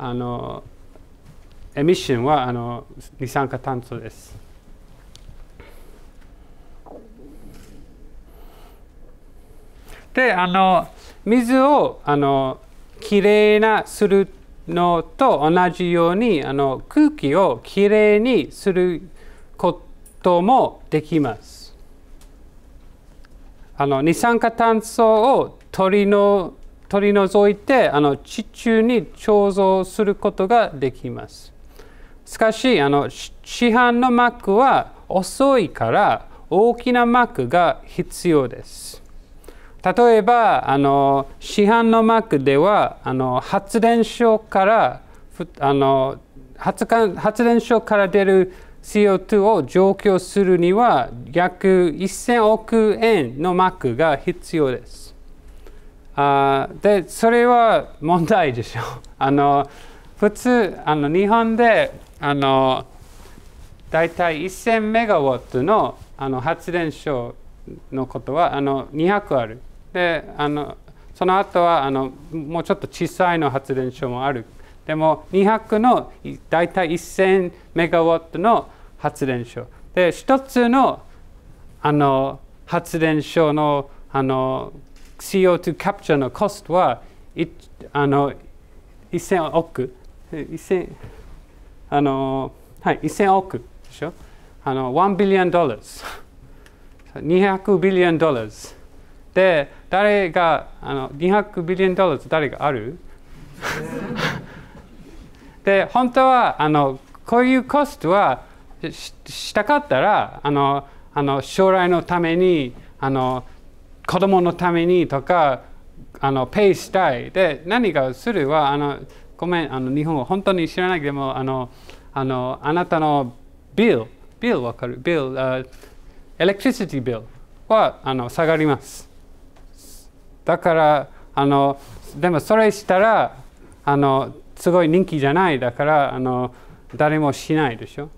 エミッションは二酸化炭素です。で、水をきれいなするのと同じように空気をきれいにすることもできます。 二酸化炭素を取り除いて地中に貯蔵することができます。しかし市販の膜は遅いから大きな膜が必要です。例えば市販の膜では発電所から出る CO2 を除去するには約1000億円の膜が必要です。でそれは問題でしょ。普通日本でだいたい1000メガワットの発電所のことは200ある。でその後はもうちょっと小さいの発電所もある。でも200のだいたい1000メガワットの発電所で一つの発電所のCO2 キャプチャーのコストは1000億1000億でしょ。1ビリオンドル200ビリオンドルで誰が200ビリオンドル誰があるで本当はこういうコストはしたかったら将来のために子供のためにとかペイしたいで何がするはごめん日本は本当に知らないけどもあなたのビルわかるエレクトリシティビルは下がります。だからでもそれしたらすごい人気じゃないだから誰もしないでしょ。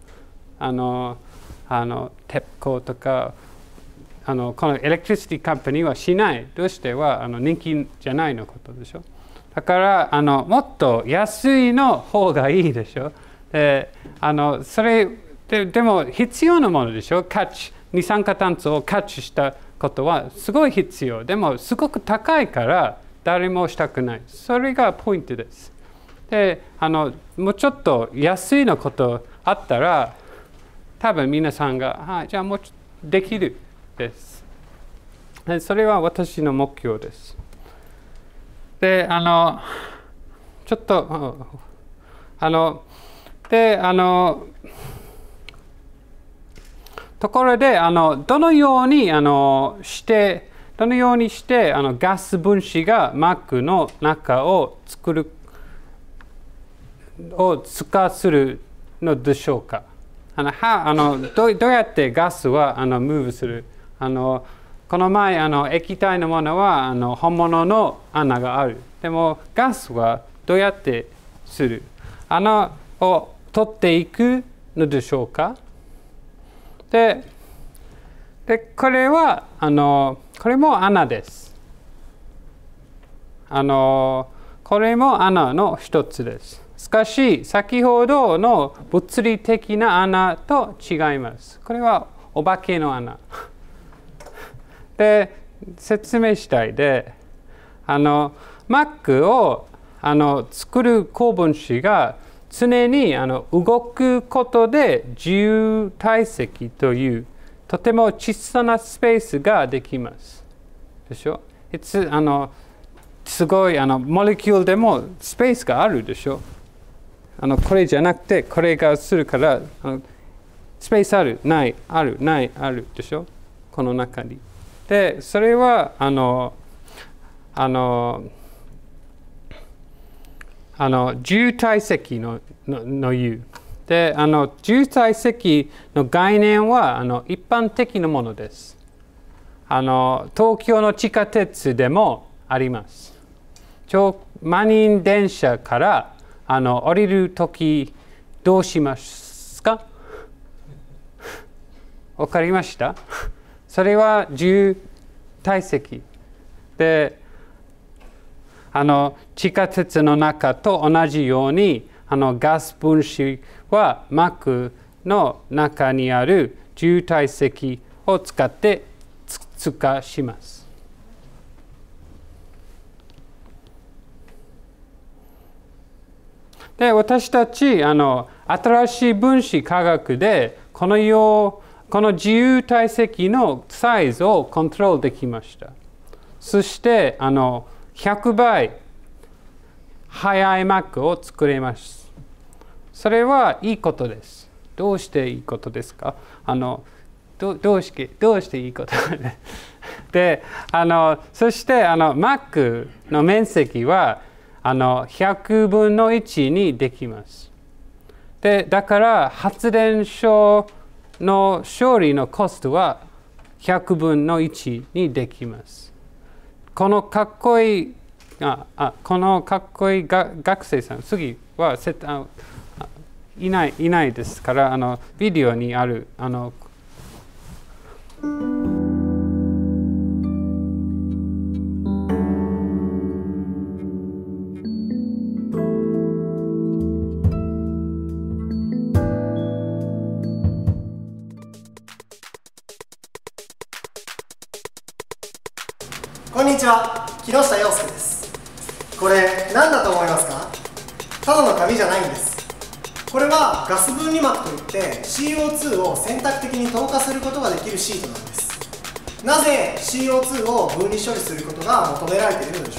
鉄鋼とかこのエレクトリシティカンパニーはしない。どうしては人気じゃないのことでしょ。だからもっと安いの方がいいでしょ。でそれでも必要なものでしょ。二酸化炭素をキャッチしたことはすごい必要。でもすごく高いから誰もしたくない。それがポイントです。でもうちょっと安いのことあったら多分皆さんがじゃあもうできるです。でそれは私の目標です。でちょっとでところでどのようにしてガス分子が膜の中を通過するのでしょうか。どうやってガスはムーブする。この前液体のものは本物の穴がある。でもガスはどうやってする。穴を取っていくのでしょうか。でこれはこれも穴です。これも穴の一つです。しかし先ほどの物理的な穴と違います。これはお化けの穴で説明したいで膜を作る高分子が常に動くことで自由体積というとても小さなスペースができます。でしょ。すごいモレキュールでもスペースがあるでしょ。これじゃなくてこれがするからスペースあるないあるないあるでしょ。この中に。でそれは自由体積の言う。で自由体積の概念は一般的なものです。東京の地下鉄でもあります。満員電車から降りるときどうしますか。わかりました。それは自由体積で地下鉄の中と同じようにガス分子は膜の中にある自由体積を使って通過します。で私たち新しい分子科学でここの自由体積のサイズをコントロールできました。そして100倍速い Mac を作れます。それはいいことです。どうしていいことですか？どうしていいことで、そして Mac の面積は100分の1にできます。で、だから発電所の処理のコストは100分の1にできます。このかっこいい学生さん、次はいないですから、ビデオにあるこんにちは、木下陽介です。これ何だと思いますか？ただの紙じゃないんです。これはガス分離膜といって CO2 を選択的に投下することができるシートなんです。なぜ CO2 を分離処理することが求められているのでしょ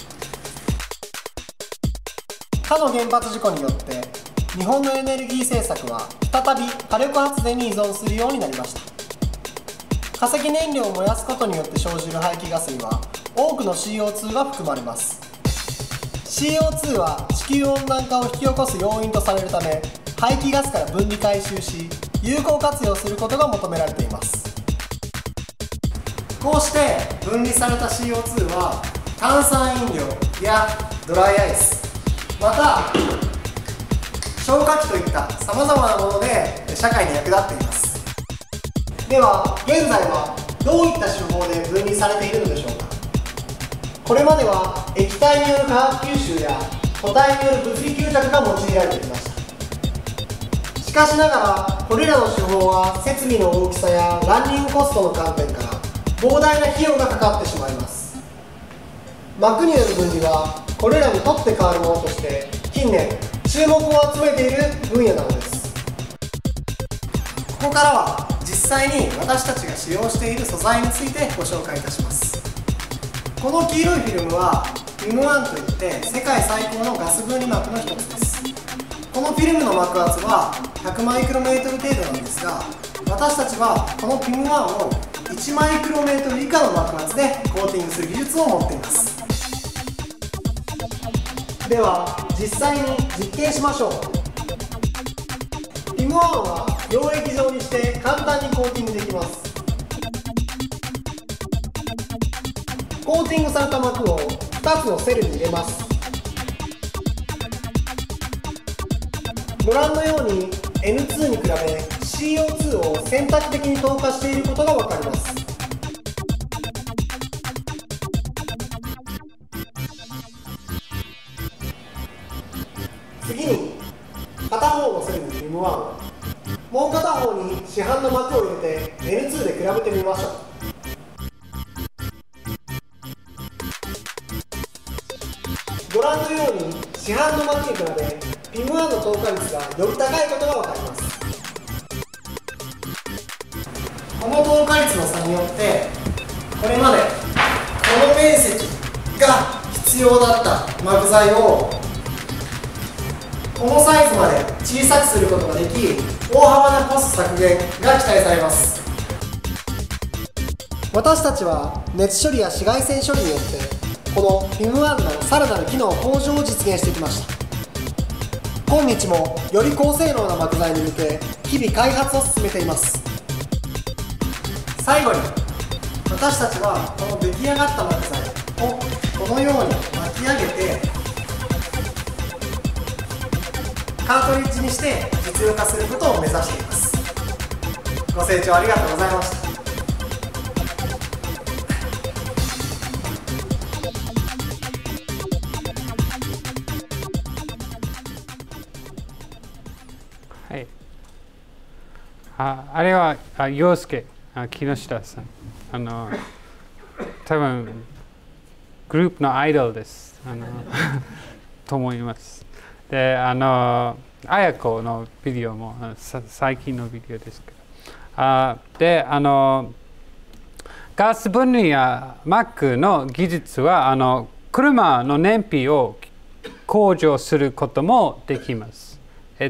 うか？かの原発事故によって日本のエネルギー政策は再び火力発電に依存するようになりました。化石燃料を燃やすことによって生じる排気ガスには多くの CO2 が含まれます。 CO2 は地球温暖化を引き起こす要因とされるため、排気ガスから分離回収し有効活用することが求められています。こうして分離された CO2 は炭酸飲料やドライアイス、また消火器といったさまざまなもので社会に役立っています。では現在はどういった手法で分離されているのでしょうか？これまでは液体による化学吸収や固体による物理吸着が用いられてきました。しかしながらこれらの手法は設備の大きさやランニングコストの観点から膨大な費用がかかってしまいます。膜による分離はこれらにとって変わるものとして近年注目を集めている分野なのです。ここからは実際に私たちが使用している素材についてご紹介いたします。この黄色いフィルムは PIM1 といって世界最高のガス分離膜の一つです。このフィルムの膜圧は100マイクロメートル程度なんですが、私たちはこの PIM1 を1マイクロメートル以下の膜圧でコーティングする技術を持っています。では実際に実験しましょう。 PIM1 は溶液状にして簡単にコーティングできます。コーティングされた膜を2つのセルに入れます。ご覧のように N2 に比べ CO2 を選択的に投下していることが分かります。次に片方のセルに PIM1 を、もう片方に市販の膜を入れて N2 で比べてみましょう。ご覧のように市販の膜に比べ PIM1 の投下率がより高いことが分かります。この投下率の差によってこれまでこの面積が必要だった膜材をこのサイズまで小さくすることができ、大幅なコスト削減が期待されます。私たちは熱処理や紫外線処理によってこの PIM1 のさらなる機能向上を実現してきました。今日もより高性能な膜材に向け日々開発を進めています。最後に私たちはこの出来上がった膜材をこのように巻き上げてカートリッジにして実用化することを目指しています。ご清聴ありがとうございました。 はい、あれは陽介、木下さん、多分グループのアイドルですと思います。で、綾子のビデオも最近のビデオですけど、 でガス分離や Mac の技術は車の燃費を向上することもできます。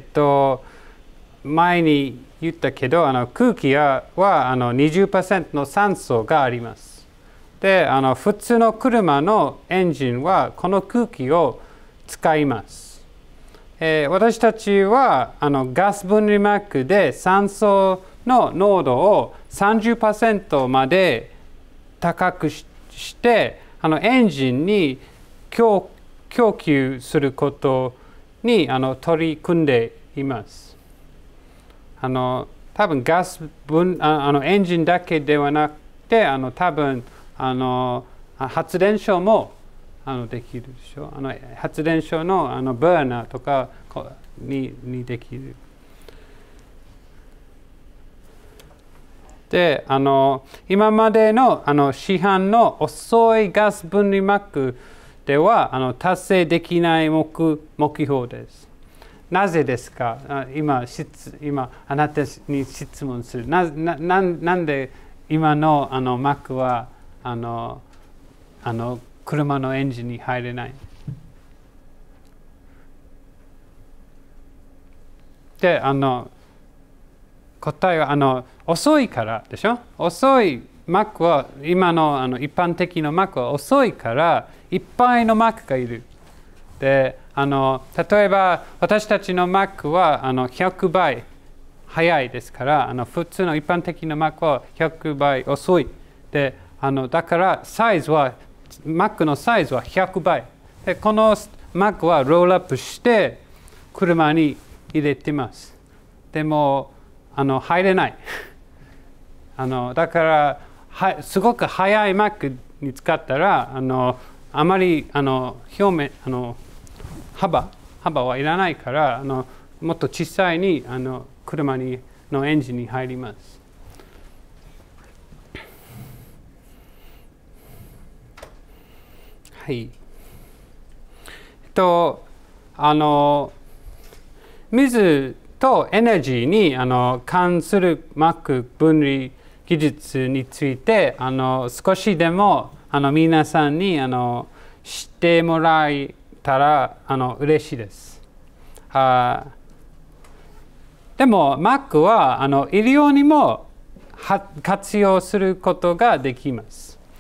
前に言ったけど空気は20% の酸素があります。で普通の車のエンジンはこの空気を使います。私たちはガス分離 Mac で酸素の濃度を 30% まで高くしてエンジンに供給することに取り組んでいます。多分ガスエンジンだけではなくて多分発電所もできるでしょ。発電所のバーナーとかにできる。で今までの市販の遅いガス分離 Mac では達成できない目標です。なぜですか？今あなたに質問する。なんで今のMac は車のエンジンに入れない？で答えは遅いからでしょ。遅い Mac は今の一般的な Mac は遅いからいっぱいの Mac がいる。で例えば私たちの Mac は100倍早いですから普通の一般的な Mac は100倍遅い。でだからMac のサイズは100倍。でこの Mac はロールアップして車に入れてます。でも入れないだからすごく速い Mac に使ったらあまり表面幅はいらないからもっと小さいに車のエンジンに入ります。はい。水とエネルギーに関する Mac 分離技術について少しでも皆さんに知ってもらえたら嬉しいです。でも Mac は医療にも活用することができます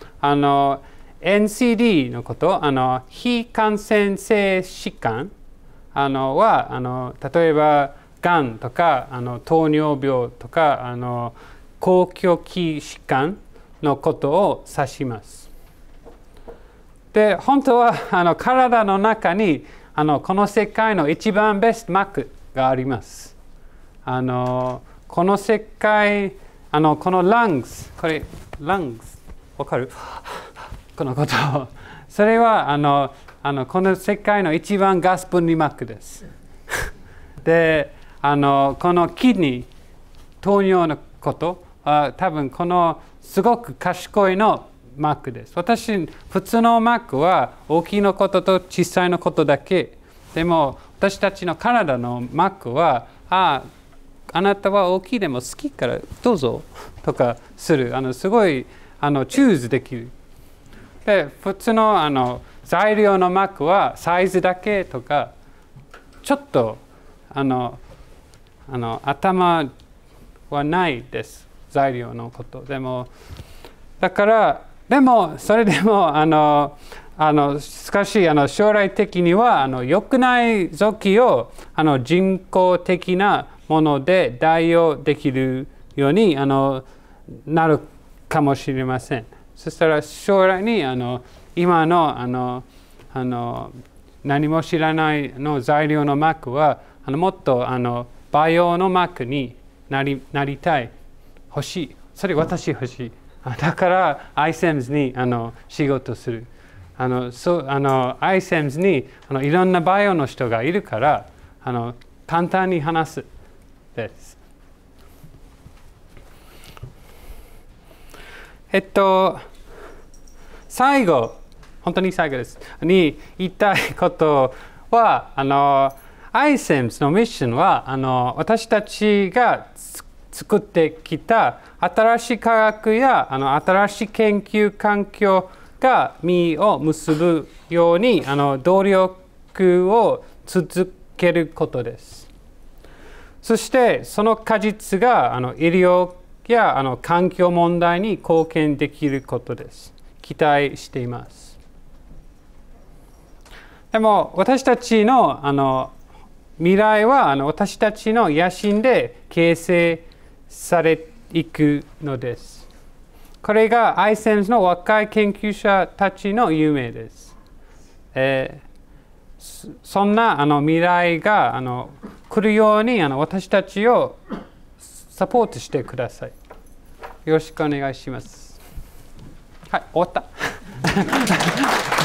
。NCD のこと非感染性疾患は例えばがんとか糖尿病とか高胸器疾患のことを指します。で本当は体の中にこの世界の一番ベスト Mac があります。この世界この lungs これ lungs わかる？このことそれはこの世界の一番ガス分離 Mac です。でこのキドニー糖尿のこと多分このすごく賢いの Mac です。普通の Mac は大きいのことと小さいのことだけ。でも私たちの体の Mac はあなたは大きいでも好きからどうぞとかするすごいチューズできる。で普通の材料の Mac はサイズだけとかちょっと頭はないです。材料のこと。でもそれでも少し将来的には良くない臓器を人工的なもので代用できるようになるかもしれません。そしたら将来に今の何も知らないの材料の Mac はもっとバイオの Mac になりたい欲しい。それ私欲しい。だからiSEMS に仕事する。iSEMS にいろんなバイオの人がいるから簡単に話すです。最後、本当に最後です。に言いたいことはiSEMS のミッションは私たちが作ってきた新しい科学や新しい研究環境が実を結ぶように努力を続けることです。そしてその果実が医療や環境問題に貢献できることです。期待しています。でも私たちの未来は私たちの野心で形成されていくのです。これがiSenseの若い研究者たちの夢です。そんな未来が来るように私たちをサポートしてください。よろしくお願いします。はい、終わった。